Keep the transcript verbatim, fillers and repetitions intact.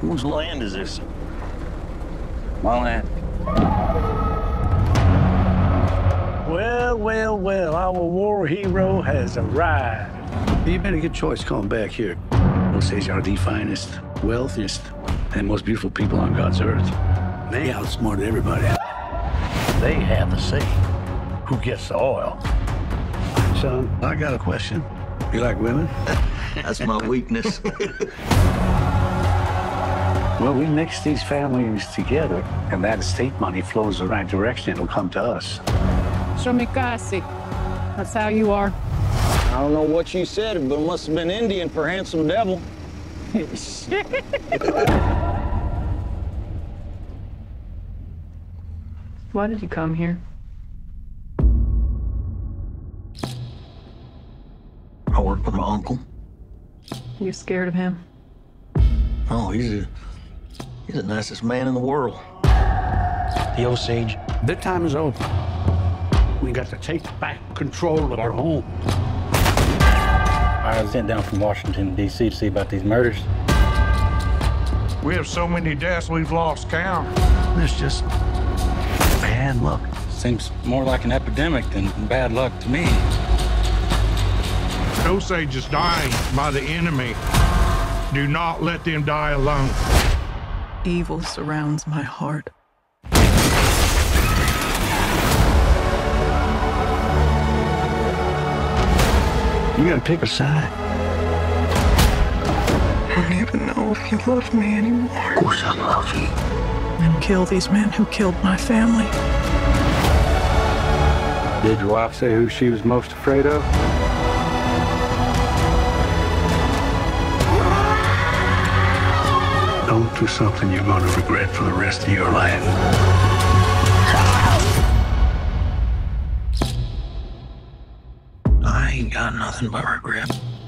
Whose land is this? My land. Well, well, well, our war hero has arrived. You made a good choice coming back here. Osage are the finest, wealthiest, and most beautiful people on God's earth. They outsmarted everybody. They have the say. Who gets the oil? Son, I got a question. You like women? That's my weakness. Well, we mix these families together, and that estate money flows the right direction. It'll come to us. Shomikasi. That's how you are. I don't know what you said, but it must have been Indian for handsome devil. Why did you come here? I work with my uncle. You scared of him? Oh, he's a, he's the nicest man in the world. The Osage. Their time is over. We got to take back control of our home. I was sent down from Washington, D C to see about these murders. We have so many deaths, we've lost count. There's just bad luck. Seems more like an epidemic than bad luck to me. Osage is dying by the enemy. Do not let them die alone. Evil surrounds my heart. You gotta pick a side. I don't even know if you love me anymore. Of course I love you. And kill these men who killed my family. Did your wife say who she was most afraid of? Don't do something you're gonna regret for the rest of your life. I ain't got nothing but regret.